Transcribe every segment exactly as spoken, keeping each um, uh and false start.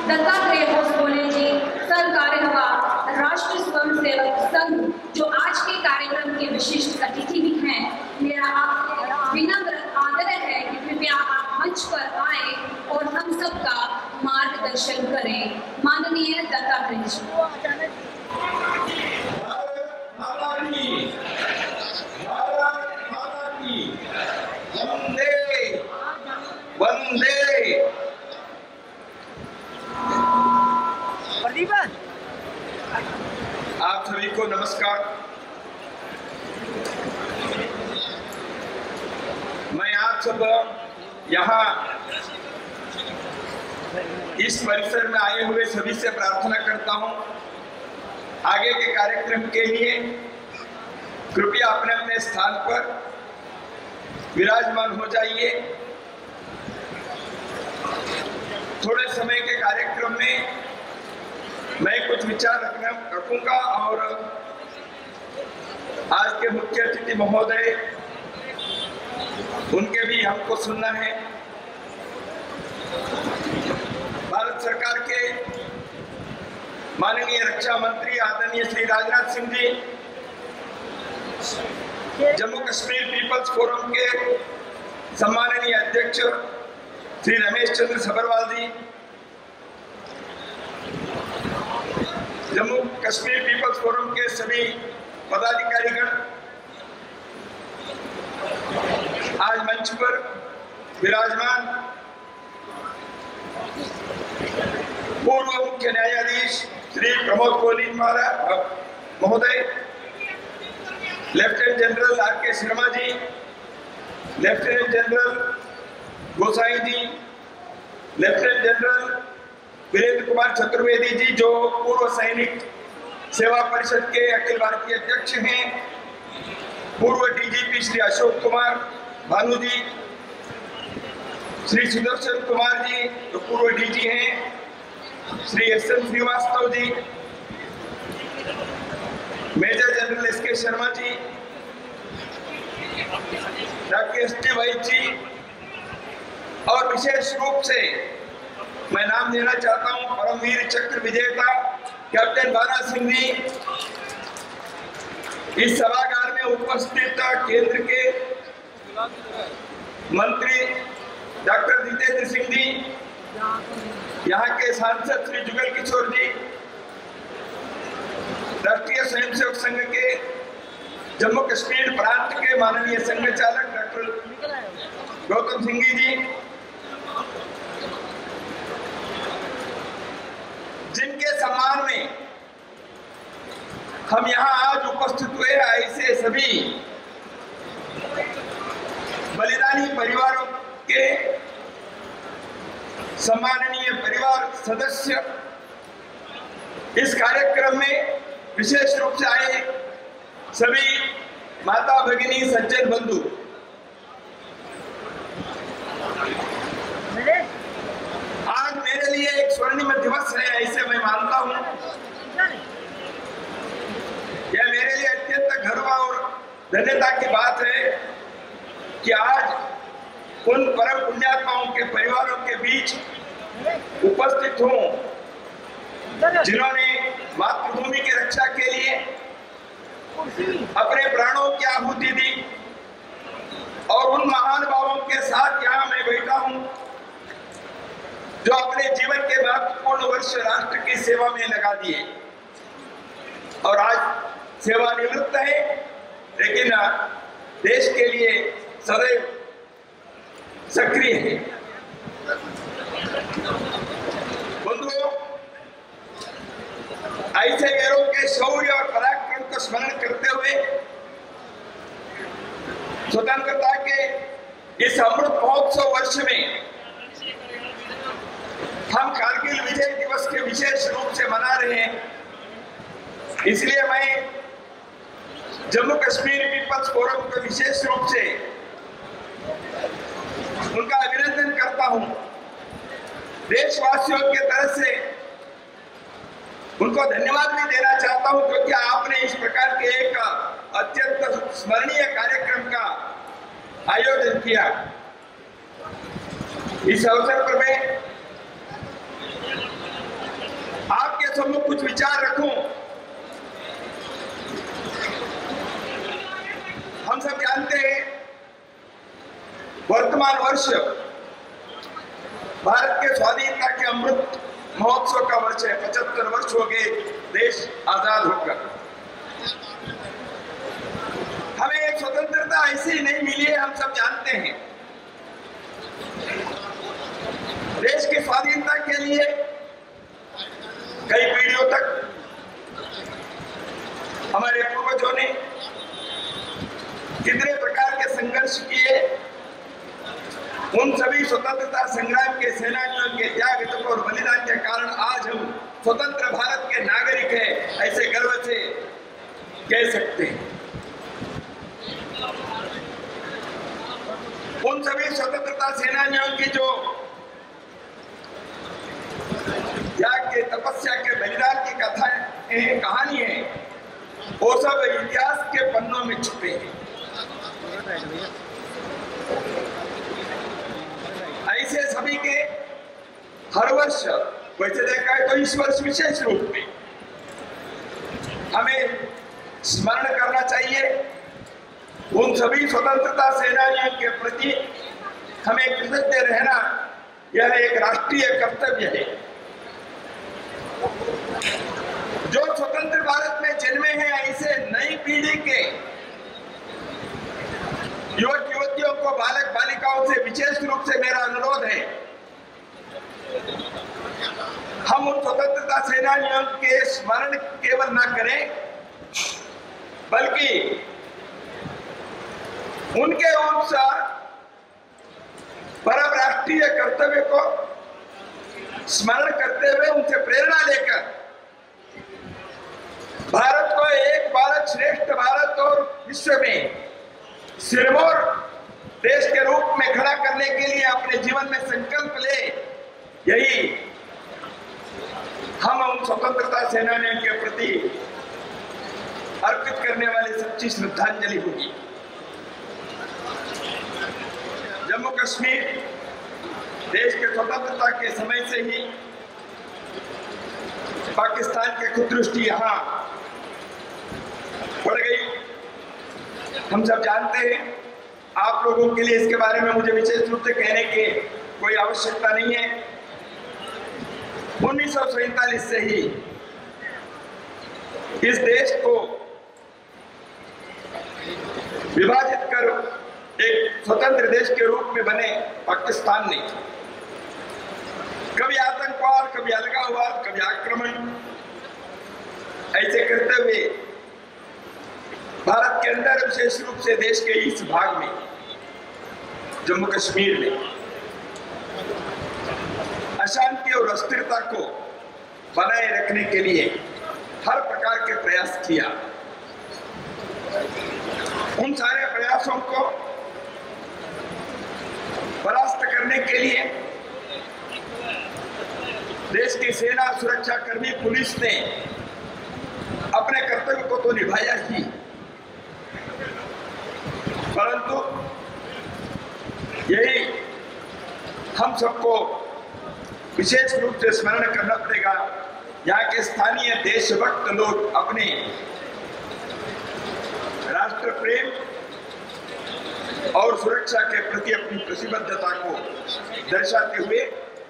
दत्तात्रेय होसबोले जी, सरकार्यवा राष्ट्रीय स्वयंसेवक संघ, जो आज के कार्यक्रम के विशिष्ट अतिथि भी हैं, मेरा आपसे विनम्र आग्रह है कि कृपया आप मंच पर आए और हम सबका मार्गदर्शन करें। माननीय दत्तात्रेय जी। वंदे आप सभी को नमस्कार। मैं आप सब यहाँ इस परिसर में आए हुए सभी से प्रार्थना करता हूँ, आगे के कार्यक्रम के लिए कृपया अपने अपने स्थान पर विराजमान हो जाइए। थोड़े समय के कार्यक्रम में मैं कुछ विचार रखना रखूंगा और आज के मुख्य अतिथि महोदय, उनके भी हमको सुनना है। भारत सरकार के माननीय रक्षा मंत्री आदरणीय श्री राजनाथ सिंह जी, जम्मू कश्मीर पीपल्स फोरम के सम्माननीय अध्यक्ष श्री रमेश चंद्र सभरवाल जी, जम्मू कश्मीर पीपल्स फोरम के सभी पदाधिकारीगण आज मंच पर विराजमान, पूर्व मुख्य न्यायाधीश श्री प्रमोद कोहली महाराज महोदय, lieutenant general R K Sharma ji, lieutenant general Gosain ji, lieutenant general Virendra Kumar Chaturvedi ji, जो पूर्व सैनिक सेवा परिषद के अखिल भारतीय अध्यक्ष हैं, पूर्व डीजीपी श्री अशोक कुमार भानु जी, श्री सुदर्शन कुमार जी जो पूर्व डीजी हैं, Shri S M Srivastava ji, major general S K Sharma ji, doctor S T Y ji, और विशेष रूप से मैं नाम देना चाहता हूं परमवीर चक्र विजेता कैप्टन बाला सिंह जी। इस सभागार में उपस्थित केंद्र के मंत्री डॉक्टर जितेंद्र सिंह जी, यहाँ के सांसद श्री जुगल किशोर जी, राष्ट्रीय स्वयंसेवक संघ के जम्मू कश्मीर प्रांत के माननीय संघ चालक डॉक्टर गौतम सिंह जी, जिनके सम्मान में हम यहाँ आज उपस्थित हुए, ऐसे सभी बलिदानी परिवारों के सम्माननीय परिवार सदस्य, इस कार्यक्रम में विशेष रूप से आए सभी माता भगिनी सज्जन बंधु, आज मेरे लिए एक स्वर्णिम दिवस है, ऐसे मैं मानता हूं। यह मेरे लिए अत्यंत गर्व और धन्यता की बात है कि आज उन परम पुण्यात्माओं के परिवारों के बीच उपस्थित हूं, जिन्होंने मातृभूमि की रक्षा के लिए अपने प्राणों की आहुति दी, और उन महान भावों के साथ यहाँ मैं बैठा हूं जो अपने जीवन के महत्वपूर्ण वर्ष राष्ट्र की सेवा में लगा दिए और आज सेवानिवृत्त है, लेकिन देश के लिए सदैव सक्रिय है। बंधुओं, ऐसे वीरों के शौर्य और पराक्रम को स्मरण करते हुए स्वतंत्रता के इस अमृत महोत्सव वर्ष में हम कारगिल विजय दिवस के विशेष रूप से मना रहे हैं। इसलिए मैं जम्मू कश्मीर पीपल्स फोरम को विशेष रूप से उनका अभिनंदन करता हूं। देशवासियों के तरफ से उनको धन्यवाद भी देना चाहता हूं, क्योंकि आपने इस प्रकार के एक अत्यंत स्मरणीय कार्यक्रम का आयोजन किया। इस अवसर पर मैं सम्मुख कुछ विचार रखूं। हम सब जानते हैं वर्तमान वर्ष भारत के स्वाधीनता के अमृत महोत्सव का वर्ष है। पचहत्तर वर्ष हो गए देश आजाद होकर। हमें एक स्वतंत्रता ऐसी नहीं मिली है, हम सब जानते हैं। देश की स्वाधीनता के लिए कई पीढ़ियों तक हमारे पूर्वजों ने कितने प्रकार के संघर्ष किए। उन सभी स्वतंत्रता संग्राम के सेनानियों के त्याग तप और बलिदान के कारण आज हम स्वतंत्र भारत के नागरिक हैं, ऐसे गर्व से कह सकते हैं। उन सभी स्वतंत्रता सेनानियों की जो त्याग के तपस्या के बलिदान की कथाएं कहानी है, वो सब इतिहास के पन्नों में छुपे हैं। ऐसे सभी के हर वर्ष, वैसे देखा है तो इस वर्ष विशेष रूप में हमें स्मरण करना चाहिए। उन सभी स्वतंत्रता सेनानियों के प्रति हमें कृतज्ञ रहना, यह एक राष्ट्रीय कर्तव्य है। जो स्वतंत्र भारत में जन्मे हैं, ऐसे नई पीढ़ी के युवक युवतियों को, बालक बालिकाओं से विशेष रूप से मेरा अनुरोध है, हम उन स्वतंत्रता सेनानियों के स्मरण केवल न करें, बल्कि उनके उस परम राष्ट्रीय कर्तव्य को स्मरण करते हुए उनसे प्रेरणा लेकर भारत को एक भारत श्रेष्ठ भारत और विश्व में सिरमौर देश के रूप में खड़ा करने के लिए अपने जीवन में संकल्प ले। यही हम उन स्वतंत्रता सेनानियों के प्रति अर्पित करने वाली सच्ची श्रद्धांजलि होगी। जम्मू कश्मीर देश के स्वतंत्रता के समय से ही पाकिस्तान की कुदृष्टि यहाँ पड़ गई, हम सब जानते हैं। आप लोगों के लिए इसके बारे में मुझे विशेष रूप से कहने की कोई आवश्यकता नहीं है। उन्नीस सौ सैतालीस से ही इस देश को विभाजित कर एक स्वतंत्र देश के रूप में बने पाकिस्तान ने कभी आतंकवाद, कभी अलगाववाद, कभी आक्रमण, ऐसे करते हुए भारत के अंदर, विशेष रूप से देश के इस भाग में, जम्मू कश्मीर में अशांति और अस्थिरता को बनाए रखने के लिए हर प्रकार के प्रयास किया। उन सारे प्रयासों को परास्त करने के लिए देश की सेना, सुरक्षा कर्मी, पुलिस ने अपने कर्तव्य को तो निभाया ही, परंतु यही हम सबको विशेष रूप से स्मरण करना पड़ेगा। यहाँ के स्थानीय देशभक्त लोग अपने राष्ट्र प्रेम और सुरक्षा के प्रति अपनी प्रतिबद्धता को दर्शाते हुए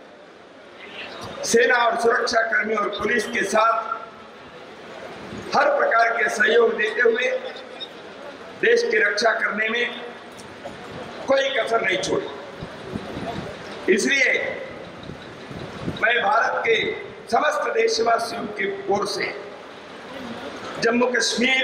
सेना और सुरक्षा कर्मी और पुलिस के साथ हर प्रकार के सहयोग देते हुए देश की रक्षा करने में कोई कसर नहीं छोड़ी। इसलिए मैं भारत के समस्त देशवासियों की ओर से जम्मू कश्मीर,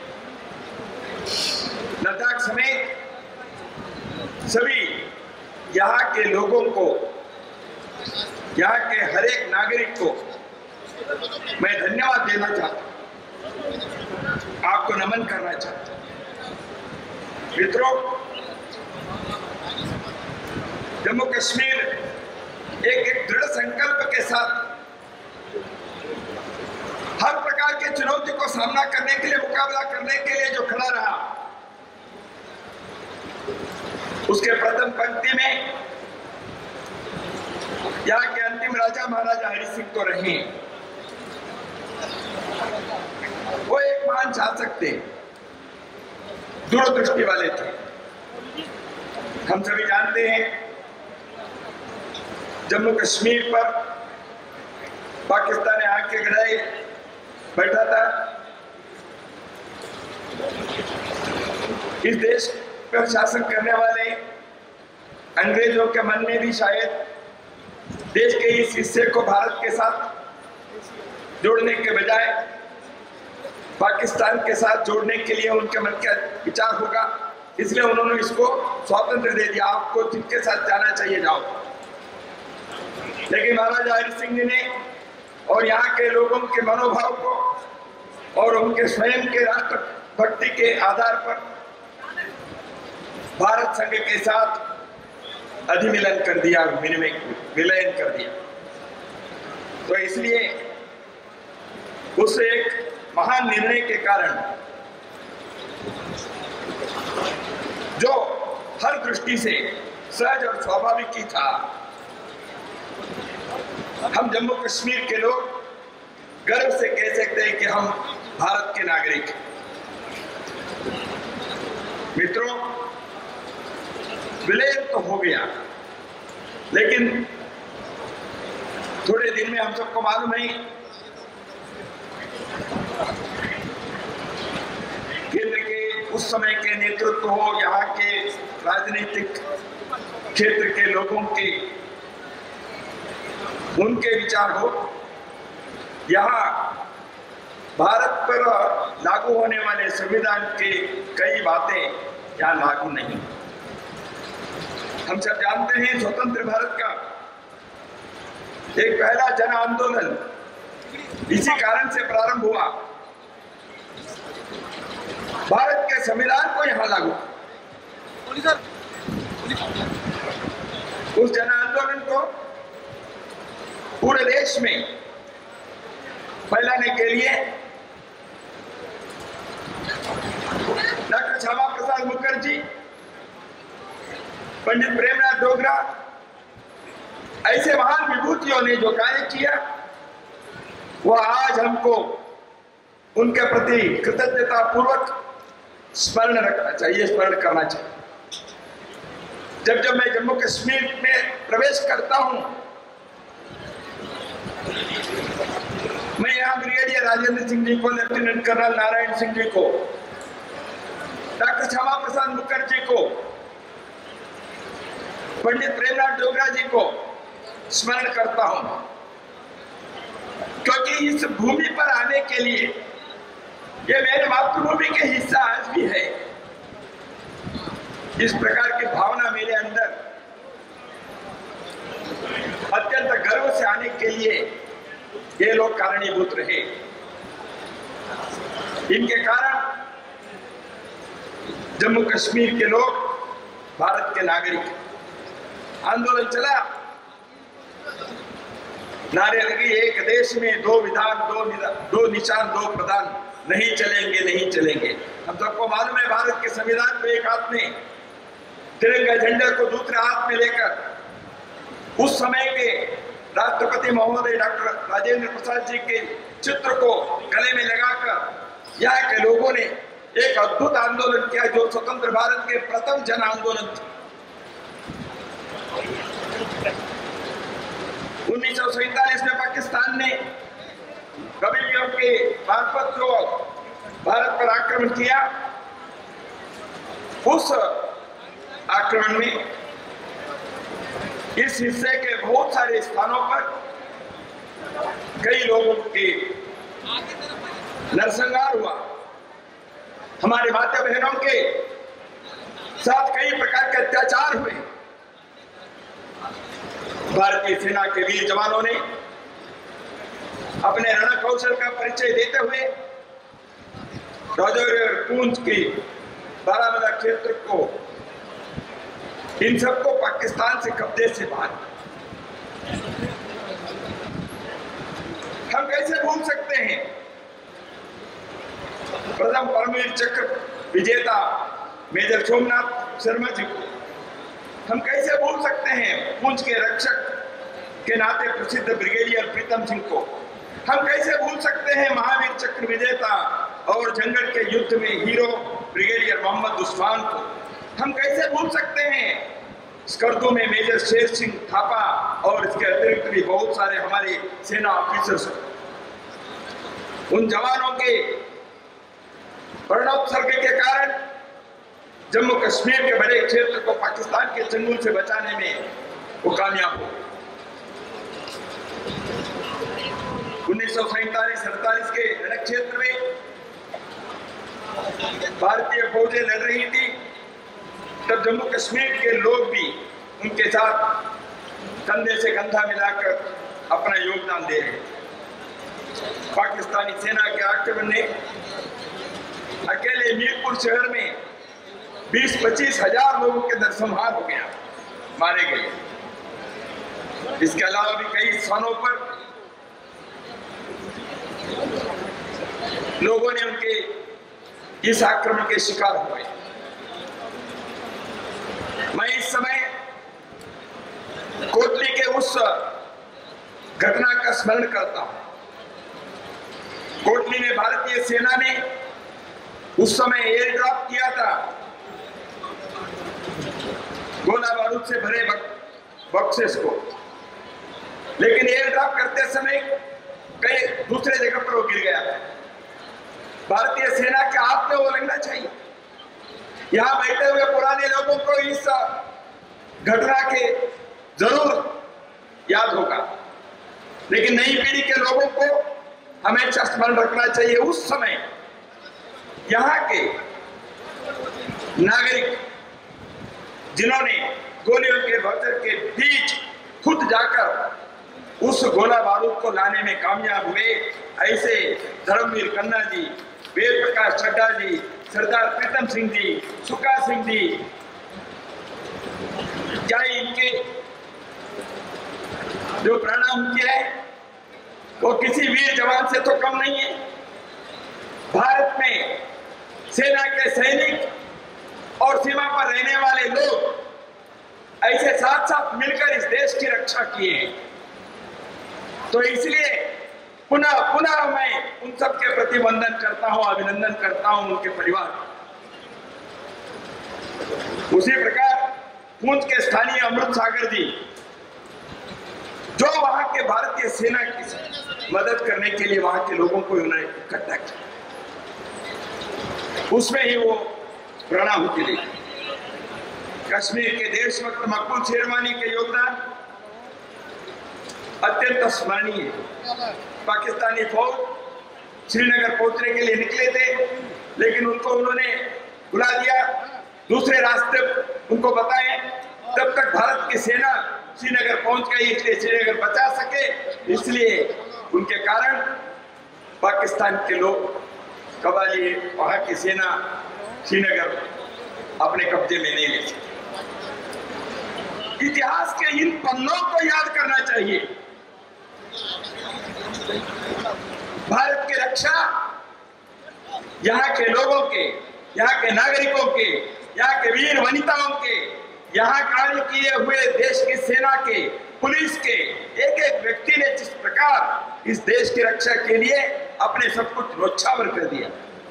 लद्दाख समेत सभी यहाँ के लोगों को, यहाँ के हर एक नागरिक को मैं धन्यवाद देना चाहता हूँ, आपको नमन करना चाहता हूँ। मित्रों, जम्मू कश्मीर एक एक दृढ़ संकल्प के साथ हर प्रकार के चुनौती को सामना करने के लिए, मुकाबला करने के लिए जो खड़ा रहा, उसके प्रथम पंक्ति में यहाँ के अंतिम राजा महाराजा हरि सिंह तो रहे, वो एक महान शासक थे, दूरदृष्टि वाले थे। हम सभी जानते हैं जम्मू कश्मीर पर पाकिस्तान ने आके गड़ाई बैठा था। इस देश पर शासन करने वाले अंग्रेजों के मन में भी शायद देश के इस हिस्से को भारत के साथ जोड़ने के बजाय पाकिस्तान के साथ जोड़ने के लिए उनके मन का विचार होगा, इसलिए उन्होंने इसको स्वातंत्र दे दिया, आपको जिनके साथ जाना चाहिए जाओ। लेकिन महाराजा हरि सिंह जी ने और यहाँ के लोगों के मनोभाव को और उनके स्वयं के राष्ट्र भक्ति के आधार पर भारत संघ के साथ अधिमिलन कर दिया, विलयन कर दिया। तो इसलिए उस एक महान निर्णय के कारण जो हर दृष्टि से सहज और स्वाभाविक ही था, हम जम्मू कश्मीर के लोग गर्व से कह सकते हैं कि हम भारत के नागरिक हैं। मित्रों, विलयन तो हो गया, लेकिन थोड़े दिन में हम सबको मालूम है केंद्र के उस समय के नेतृत्व हो, यहाँ के राजनीतिक क्षेत्र के लोगों के उनके विचार हो, यहाँ भारत पर लागू होने वाले संविधान के कई बातें यहाँ लागू नहीं। हम सब जानते हैं स्वतंत्र भारत का एक पहला जन आंदोलन इसी कारण से प्रारंभ हुआ, भारत के संविधान को यहाँ लागू। उस जन आंदोलन को पूरे देश में फैलाने के लिए डॉक्टर श्यामा प्रसाद मुखर्जी, पंडित प्रेमनाथ डोगरा ऐसे महान विभूतियों ने जो कार्य किया, वह आज हमको उनके प्रति कृतज्ञता पूर्वक स्मरण रखना चाहिए, स्मरण करना चाहिए। जब जब मैं जम्मू कश्मीर में प्रवेश करता हूं, मैं यहाँ ब्रिगेडियर राजेंद्र सिंह जी को, लेफ्टिनेंट कर्नल नारायण सिंह जी को, डॉक्टर श्यामा प्रसाद मुखर्जी को, पंडित प्रेमनाथ डोगरा जी को स्मरण करता हूं, क्योंकि इस भूमि पर आने के लिए ये मेरे मातृभूमि के हिस्सा आज भी है। इस प्रकार की भावना मेरे अंदर अत्यंत गर्व से आने के लिए ये लोग कारणीभूत रहे। इनके कारण जम्मू कश्मीर के लोग भारत के नागरिक। आंदोलन चला, नारे लगी, एक देश में दो विधान, दो दो निशान, दो प्रधान, नहीं चलेंगे, नहीं चलेंगे। हम सबको मालूम है भारत के संविधान को एक हाथ में, तिरंगा झंडे को दूसरे हाथ में लेकर उस समय के राष्ट्रपति महोदय डॉक्टर राजेंद्र प्रसाद जी के चित्र को गले में लगाकर यहाँ के लोगों ने एक अद्भुत आंदोलन किया, जो स्वतंत्र भारत के प्रथम जन आंदोलन था। उन्नीस सौ सैतालीस में पाकिस्तान ने कबीलियों के मार्फत जो भारत पर आक्रमण किया, उस आक्रमण में इस हिस्से के बहुत सारे स्थानों पर कई लोगों के नरसंहार हुआ। हमारे माता बहनों के साथ कई प्रकार के अत्याचार हुए। भारतीय सेना के वीर जवानों ने अपने रण कौशल का परिचय देते हुए राजौरी और पूंछ की बारामूला क्षेत्र को, इन सबको पाकिस्तान से कब्जे से बाहर। हम कैसे भूल सकते हैं प्रथम परमवीर चक्र विजेता मेजर सोमनाथ शर्मा जी को? हम कैसे भूल सकते हैं पूंछ के रक्षक के नाते प्रसिद्ध ब्रिगेडियर प्रीतम सिंह को? हम कैसे भूल सकते हैं महावीर चक्र विजेता और जंगल के युद्ध में हीरो ब्रिगेडियर मोहम्मद उस्मान को? हम कैसे भूल सकते हैं स्कर्दू में मेजर शेर सिंह थापा और इसके अतिरिक्त भी बहुत सारे हमारे सेना ऑफिसर्स को? उन जवानों के प्रणोत्सर्ग के कारण जम्मू कश्मीर के बड़े क्षेत्र को पाकिस्तान के चंगुल से बचाने में वो कामयाब हो। उन्नीस सौ सैतालीस सैतालीस के रण क्षेत्र में भारतीय फौजें लड़ रही थी, तब जम्मू कश्मीर के लोग भी उनके साथ कंधे से कंधा मिलाकर अपना योगदान दे रहे। पाकिस्तानी सेना के आक्रमण ने अकेले मीरपुर शहर में बीस पच्चीस हजार लोगों के नरसंहार हो गया, मारे गए। इसके अलावा भी कई स्थानों पर लोगों ने उनके इस आक्रमण के शिकार हुए। मैं इस समय कोटली के उस घटना का स्मरण करता हूं। कोटली में भारतीय सेना ने उस समय एयर ड्रॉप किया था गोला बारूद से भरे बॉक्सेस को, लेकिन एयर ड्रॉप करते समय कई दूसरे जगह पर वो गिर गया था। भारतीय सेना के हाथ में वो लगना चाहिए। यहां बैठे हुए पुराने लोगों को इस घटना के जरूर याद होगा, लेकिन नई पीढ़ी के लोगों को हमेशा स्मरण रखना चाहिए उस समय यहाँ के नागरिक जिन्होंने गोलियों के भतर के बीच खुद जाकर उस गोला बारूद को लाने में कामयाब हुए। ऐसे धर्मवीर खन्ना जी, वेद प्रकाश चड्ढा जी, सरदार प्रीतम सिंह जी, सुखा सिंह जी, क्या इनके जो प्राणाहुति किया है वो किसी वीर जवान से तो कम नहीं है। भारत में सेना के सैनिक और सीमा पर रहने वाले लोग ऐसे साथ साथ मिलकर इस देश की रक्षा किए हैं। तो इसलिए पुनः पुनः मैं उन सबके प्रति वंदन करता हूं, अभिनंदन करता हूं उनके परिवार। उसी प्रकार पूंछ के स्थानीय अमृत सागर जी जो वहां के भारतीय सेना की मदद करने के लिए वहां के लोगों को उन्होंने इकट्ठा किया, उसमें ही वो प्राणाहुति दी। कश्मीर के देशभक्त मकबूल शेरवानी के योगदान अत्यंत स्मरणीय है। पाकिस्तानी फौज श्रीनगर पहुंचने के लिए निकले थे, लेकिन उनको उन्होंने बुला दिया, दूसरे रास्ते उनको बताए, तब तक भारत की सेना श्रीनगर पहुंच गई, इसलिए श्रीनगर बचा सके। इसलिए उनके कारण पाकिस्तान के लोग कबाली वहां की सेना श्रीनगर अपने कब्जे में नहीं ले सके। इतिहास के इन पन्नों को याद करना चाहिए। भारत की रक्षा यहाँ के लोगों के, यहाँ के नागरिकों के, यहाँ के वीर वनिताओं के, यहाँ कार्य किए हुए देश की सेना के, पुलिस के एक एक व्यक्ति ने जिस प्रकार इस देश की रक्षा के लिए अपने सब कुछ न्योछावर कर दिया।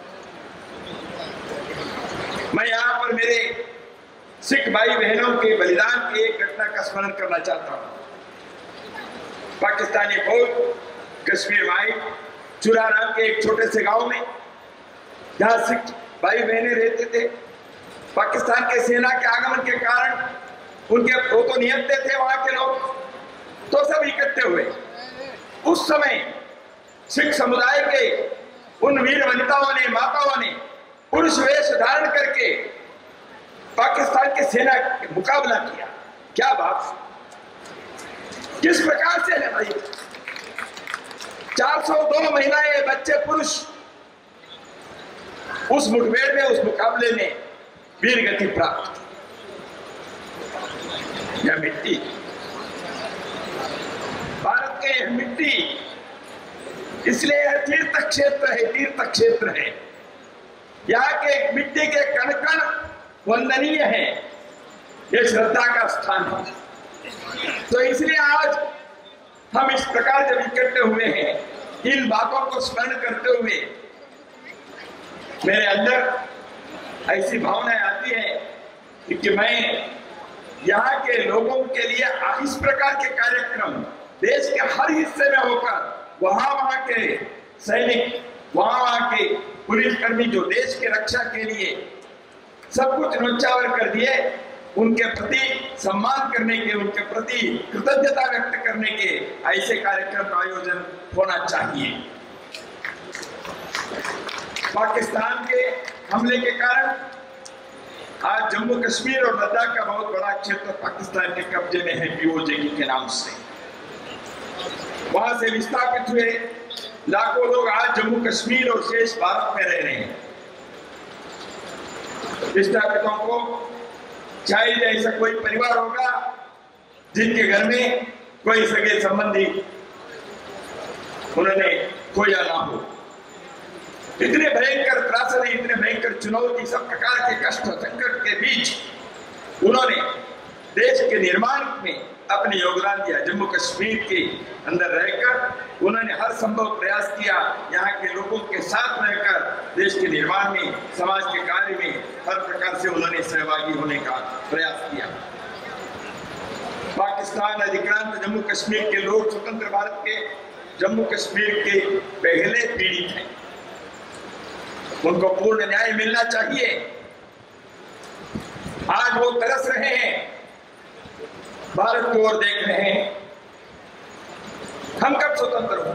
मैं यहाँ पर मेरे सिख भाई बहनों के बलिदान की एक घटना का स्मरण करना चाहता हूँ। पाकिस्तानी फौज कश्मीर में आई, चुरा नाम के एक छोटे से गांव में, जहाँ सिख भाई बहनें रहते थे। पाकिस्तान के सेना के आगमन के कारण उनके वो तो नियंत्ते थे वहां के लोग, तो सब इकट्ठे हुए। उस समय सिख समुदाय के उन वीर वनिताओं ने, माताओं ने पुरुष वेश धारण करके पाकिस्तान की सेना के मुकाबला किया। क्या बात, किस प्रकार से है भाई। चार सौ दो महिलाएं, बच्चे, पुरुष उस मुठभेड़ में, उस मुकाबले में वीर गति प्राप्त। यह मिट्टी, भारत के यह मिट्टी, इसलिए यह तीर्थ क्षेत्र है, तीर्थ क्षेत्र है। यहाँ के मिट्टी के कण कण वंदनीय है, यह श्रद्धा का स्थान है। तो इसलिए आज हम इस प्रकार जब इकट्ठे हुए हैं इन बातों को स्मरण करते हुए मेरे अंदर ऐसी भावनाएं आती है कि मैं यहाँ के लोगों के लिए इस प्रकार के कार्यक्रम देश के हर हिस्से में होकर वहां वहां के सैनिक, वहां वहां के पुलिसकर्मी जो देश की रक्षा के लिए सब कुछ न्योछावर कर दिए, उनके प्रति सम्मान करने के, उनके प्रति कृतज्ञता व्यक्त करने के ऐसे कार्यक्रम का आयोजन होना चाहिए। पाकिस्तान के हमले के कारण आज जम्मू कश्मीर और लद्दाख का बहुत बड़ा क्षेत्र पाकिस्तान के कब्जे में है पीओजे के नाम से। वहां से विस्थापित हुए लाखों लोग आज जम्मू कश्मीर और शेष भारत में रह रहे हैं। विस्थापितों को शायद ऐसा कोई परिवार होगा जिनके घर में कोई सगे संबंधी उन्होंने खोया ना हो। इतने भयंकर त्रासदी, इतने भयंकर चुनौती, सब प्रकार के कष्ट संकट के बीच उन्होंने देश के निर्माण में अपने योगदान दिया। जम्मू कश्मीर के अंदर रहकर उन्होंने हर संभव प्रयास किया, यहाँ के लोगों के साथ रहकर देश के निर्माण में, समाज के कार्य में हर प्रकार से उन्होंने सहभागी होने का प्रयास किया। पाकिस्तान अधिक्रांत जम्मू कश्मीर के लोग स्वतंत्र भारत के जम्मू कश्मीर के पहले पीड़ित हैं, उनको पूर्ण न्याय मिलना चाहिए। आज वो तरस रहे हैं, भारत की ओर देख रहे हैं, हम कब स्वतंत्र हो।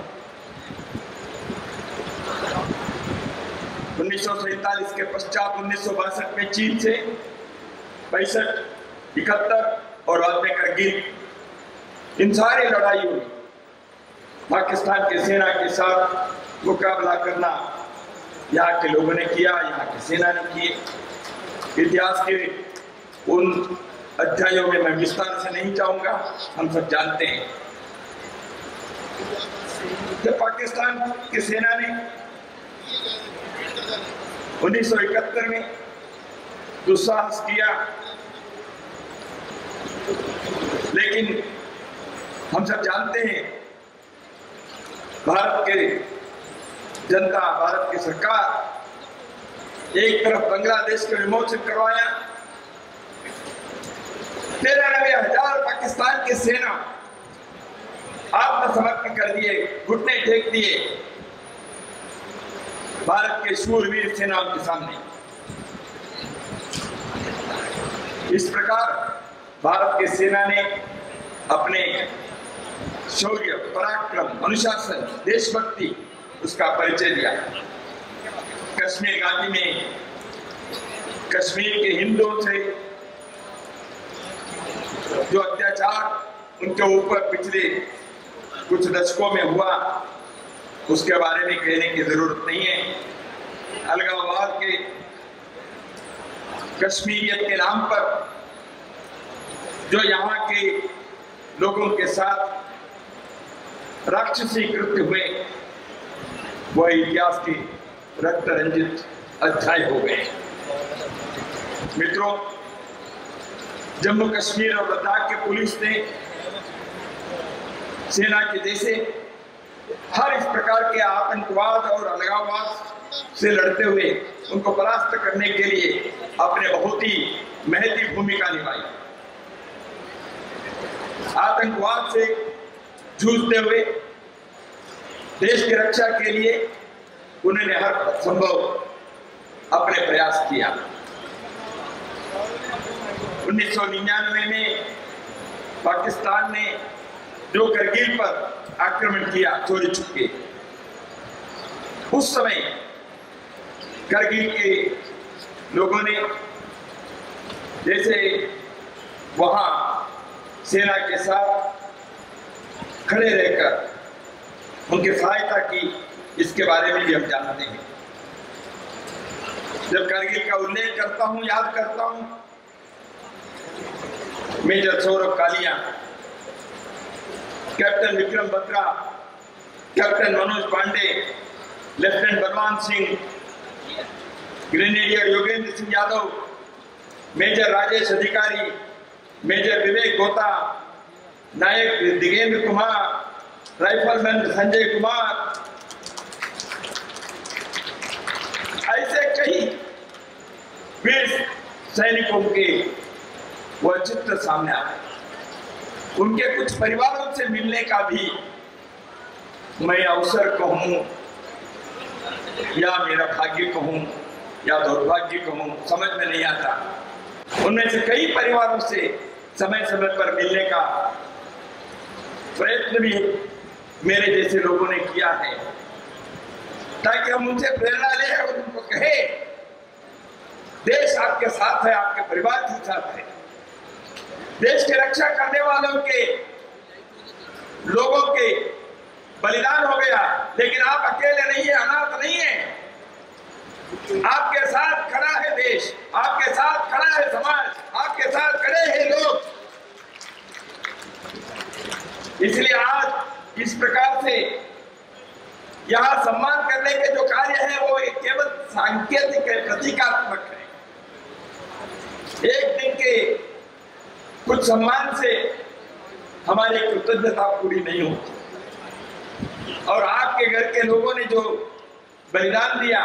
उन्नीस सौ सैतालीस के पश्चात उन्नीस सौ बासठ में चीन से, पैंसठ, इकहत्तर और बाद में करगिल, इन सारी लड़ाई हुई। पाकिस्तान की सेना के साथ मुकाबला करना यहाँ के लोगों ने किया, यहाँ की सेना ने किए। इतिहास के उन अध्यायों में मैं विस्तार से नहीं जाऊंगा, हम सब जानते हैं। जब पाकिस्तान की सेना ने उन्नीस सौ इकहत्तर में दुस्साहस किया, लेकिन हम सब जानते हैं भारत के जनता, भारत की सरकार एक तरफ बांग्लादेश को विमोचन करवाया, तिरानवे हजार पाकिस्तान की सेना आत्मसमर्पण कर दिए, घुटने टेक दिए भारत के शूरवीर सेनाओं के सामने। इस प्रकार भारत की सेना ने अपने शौर्य, पराक्रम, अनुशासन, देशभक्ति उसका परिचय दिया। कश्मीर घाटी में कश्मीर के हिंदुओं से जो अत्याचार उनके ऊपर पिछले कुछ दशकों में हुआ, उसके बारे में कहने की जरूरत नहीं है। अलगाववाद के, कश्मीरियत के नाम पर जो यहाँ के लोगों के साथ राक्षसी कृत्य हुए, वह इतिहास के रक्त रंजित अध्याय हो गए। मित्रों, जम्मू कश्मीर और लद्दाख के पुलिस ने सेना के जैसे हर इस प्रकार के आतंकवाद और अलगाववाद से लड़ते हुए उनको परास्त करने के लिए अपने बहुत ही महती भूमिका निभाई। आतंकवाद से जूझते हुए देश की रक्षा के लिए उन्होंने हर संभव अपने प्रयास किया। उन्नीस सौ निन्यानवे में पाकिस्तान ने जो करगिल पर आक्रमण किया चोरी छुपके, उस समय करगिल के लोगों ने जैसे वहां सेना के साथ खड़े रहकर उनकी सहायता की, इसके बारे में भी हम जानते हैं। जब करगिल का उल्लेख करता हूं, याद करता हूं, major Saurabh Kalia, captain Vikram Batra, captain Manoj Pandey, lieutenant Balwan Singh, grenadier Yogendra Singh Yadav, major Rajesh Adhikari, major Vivek Gupta, Naik Digendra Kumar, rifleman Sanjay Kumar, ऐसे कई वीर सैनिकों के वह चित्र सामने आए। उनके कुछ परिवारों से मिलने का भी मैं अवसर कहूं या मेरा भाग्य कहूं या दुर्भाग्य कहूं, समझ में नहीं आता। उनमें से कई परिवारों से समय समय पर मिलने का प्रयत्न भी मेरे जैसे लोगों ने किया है, ताकि हम उनसे प्रेरणा लें और उनको कहे देश आपके साथ है, आपके परिवार के साथ है। देश की रक्षा करने वालों के लोगों के बलिदान हो गया, लेकिन आप अकेले नहीं है, अनाथ नहीं है। आपके साथ खड़ा है देश, आपके साथ खड़ा है समाज, आपके साथ खड़े हैं लोग। इसलिए आज इस प्रकार से यहाँ सम्मान करने के जो कार्य है वो केवल सांकेतिक है, प्रतीकात्मक है। एक दिन के कुछ सम्मान से हमारी कृतज्ञता पूरी नहीं होती, और आपके घर के लोगों ने जो बलिदान दिया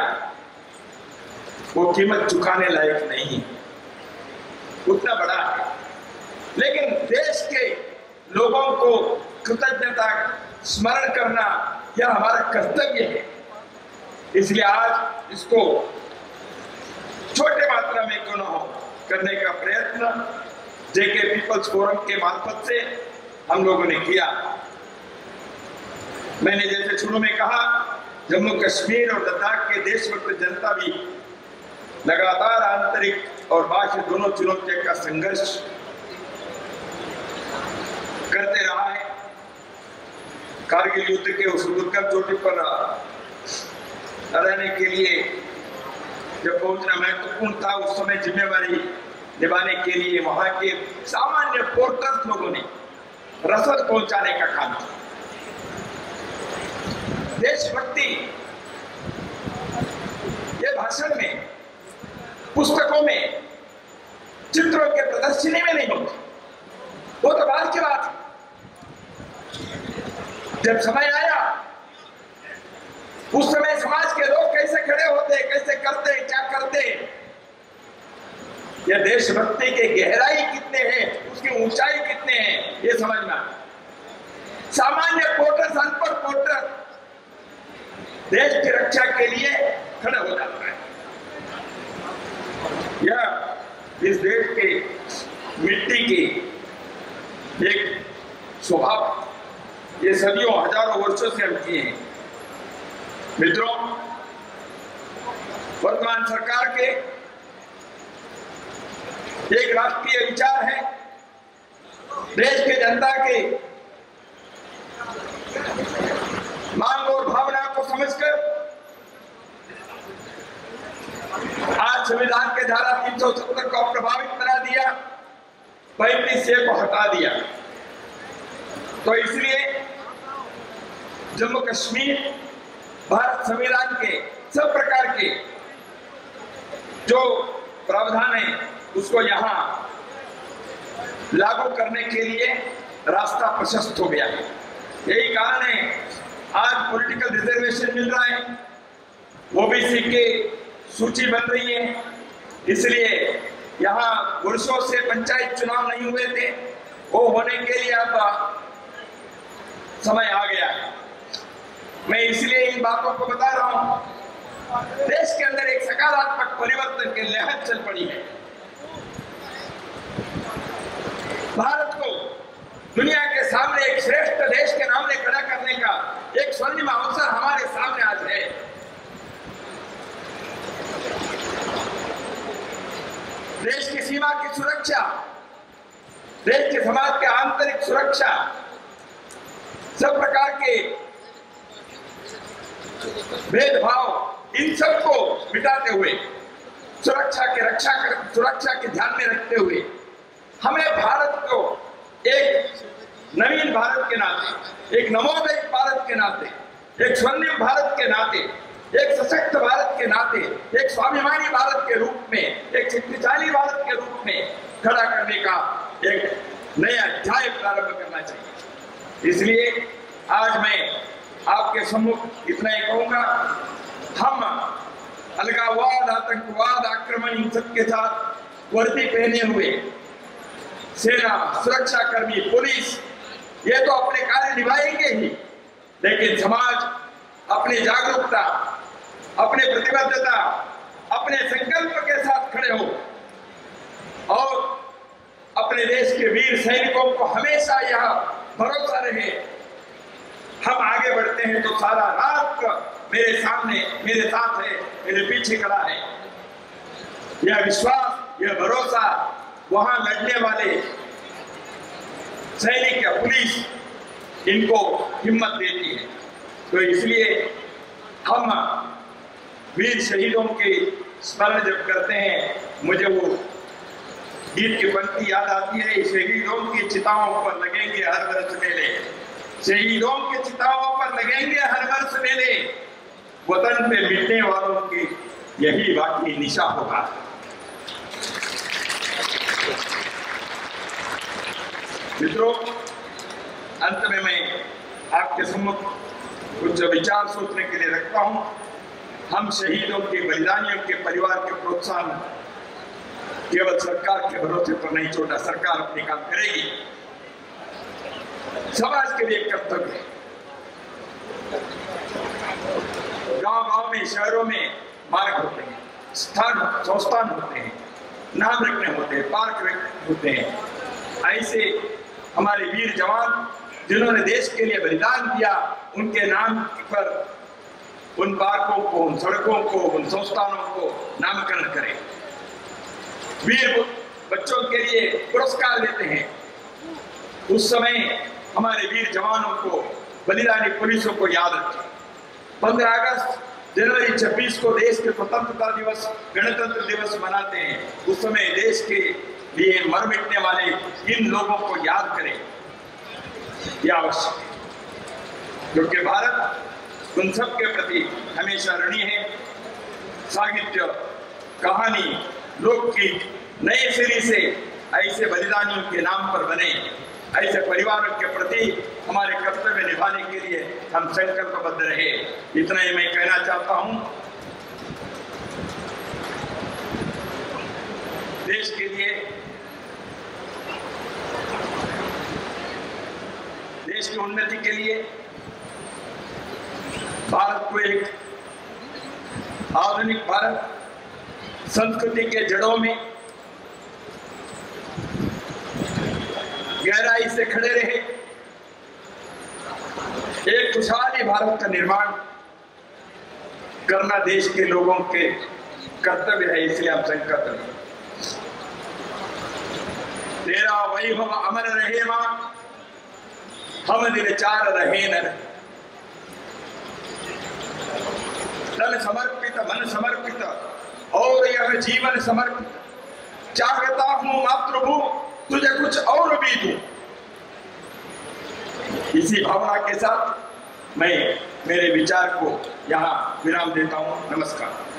वो कीमत चुकाने लायक नहीं, उतना बड़ा है। लेकिन देश के लोगों को कृतज्ञता स्मरण करना यह हमारा कर्तव्य है। इसलिए आज इसको छोटे मात्रा में क्यों न हो करने का प्रयत्न जेके पीपल्स फोरम के मार्फत से हम लोगों ने किया। मैंने जैसे शुरू में कहा, जम्मू कश्मीर और लद्दाख के देशभक्त जनता भी लगातार आंतरिक और बाह्य दोनों चुनौतियों का संघर्ष करते रहा है। कारगिल युद्ध के उस दुर्गम चोटी पर रहने के लिए जब पहुंचना महत्वपूर्ण था, उस समय जिम्मेवारी निभाने के लिए वहां के सामान्य पोर्टर्स लोगों ने रसद पहुंचाने का काम किया। देशभक्ति ये भाषण में, पुस्तकों में, चित्रों के प्रदर्शनी में नहीं होती, वो तो बाद की बात है। जब समय आया उस समय समाज के लोग कैसे खड़े होते, कैसे करते, क्या करते, यह देशभक्ति के गहराई कितने हैं, उसकी ऊंचाई कितने हैं, ये समझना। सामान्य पोर्टर, अनपढ़ पोर्टर देश की रक्षा के लिए खड़ा हो जाता है। यह इस देश के मिट्टी की एक स्वभाव, ये सदियों हजारों वर्षों से हम किए हैं। मित्रों, वर्तमान सरकार के एक राष्ट्रीय विचार है, देश के जनता के मांग और भावना को समझकर आज संविधान के धारा तीन सौ सत्तर को प्रभावित बना दिया, पैंतीस ए को हटा दिया। तो इसलिए जम्मू कश्मीर भारत संविधान के सब प्रकार के जो प्रावधान है उसको यहाँ लागू करने के लिए रास्ता प्रशस्त हो गया है। यही कारण है आज पॉलिटिकल रिजर्वेशन मिल रहा है, ओबीसी के सूची बन रही है। इसलिए यहाँ वर्षों से पंचायत चुनाव नहीं हुए थे, वो होने के लिए अब समय आ गया है। मैं इसलिए इन बातों को बता रहा हूं। देश के अंदर एक सकारात्मक परिवर्तन की लहर चल पड़ी है। भारत को दुनिया के सामने एक श्रेष्ठ देश के नाम में खड़ा करने का एक स्वर्णिम अवसर हमारे सामने आज है। देश की सीमा की सुरक्षा, देश के समाज के आंतरिक सुरक्षा, सब प्रकार के भेदभाव, इन सबको मिटाते हुए, सुरक्षा के रक्षा कर, सुरक्षा के ध्यान में रखते हुए हमें भारत को एक नवीन भारत के नाते, एक नवोदय भारत के नाते, एक स्वर्णिम भारत के नाते, एक सशक्त भारत के नाते, एक स्वाभिमानी भारत के रूप में, एक शक्तिशाली भारत के रूप में खड़ा करने का एक नया अध्याय प्रारंभ करना चाहिए। इसलिए आज मैं आपके सम्मुख इतना ही कहूंगा, हम अलगाववाद, आतंकवाद, आक्रमण, इन सबके साथ वर्दी पहने हुए सेना, सुरक्षा कर्मी, पुलिस ये तो अपने कार्य निभाएंगे ही, लेकिन समाज अपनी जागरूकता, अपने प्रतिबद्धता, अपने संकल्प के साथ खड़े हो और अपने देश के वीर सैनिकों को हमेशा यह भरोसा रहे, हम आगे बढ़ते हैं तो सारा राष्ट्र मेरे सामने, मेरे साथ है, मेरे पीछे खड़ा है। यह विश्वास, यह भरोसा वहां लड़ने वाले सैनिक या पुलिस इनको हिम्मत देती है। तो इसलिए हम वीर शहीदों के स्मरण जब करते हैं, मुझे वो गीत की पंक्ति याद आती है, शहीदों की चिताओं पर लगेंगे हर वर्ष मेले, शहीदों के चिताओं पर लगेंगे हर वर्ष मेले, वतन पे मिटने वालों की यही बाकी निशा होगा। मित्रों, अंत में मैं आपके सम्मुख कुछ विचार सोचने के लिए रखता हूं। हम शहीदों के, बलिदानियों के परिवार के प्रोत्साहन केवल सरकार के भरोसे पर नहीं छोड़ा, सरकार अपने काम करेगी, समाज के लिए कर्तव्य है। गांव गांव में, शहरों में मार्ग होते हैं, स्थान संस्थान होते हैं, नाम रखने होते हैं, पार्क होते हैं। ऐसे हमारे वीर जवान जिन्होंने देश के लिए बलिदान दिया, उनके नाम पर उन पार्कों को, उन सड़कों को, उन संस्थानों को नामकरण करें। वीर बच्चों के लिए पुरस्कार देते हैं, उस समय हमारे वीर जवानों को, बलिदानी पुलिसों को याद रखें। पंद्रह अगस्त, जनवरी छब्बीस को देश के स्वतंत्रता दिवस, गणतंत्र दिवस मनाते हैं, उस समय देश के लिए मर मिटने वाले इन लोगों को याद करें, यह आवश्यक है, क्योंकि भारत उन सब के प्रति हमेशा ऋणी है। साहित्य, कहानी, लोकगीत नए सिरे से ऐसे बलिदानियों के नाम पर बने, ऐसे परिवारों के प्रति हमारे कर्तव्य निभाने के लिए हम संकल्पबद्ध रहे। इतना ही मैं कहना चाहता हूं। देश के लिए, देश की उन्नति के लिए, भारत को एक आधुनिक भारत संस्कृति के जड़ों में गहराई से खड़े रहे, एक खुशहाली भारत का निर्माण करना देश के लोगों के कर्तव्य है। इसलिए हम संकल्प लें। तेरा वैभव अमर रहे मां, हम निर्चार रहे न रहे। तन समर्पित, मन समर्पित और यह जीवन समर्पित, चाहता हूं मातृभू तुझे कुछ और भी दूं। इसी भावना के साथ मैं मेरे विचार को यहाँ विराम देता हूं। नमस्कार।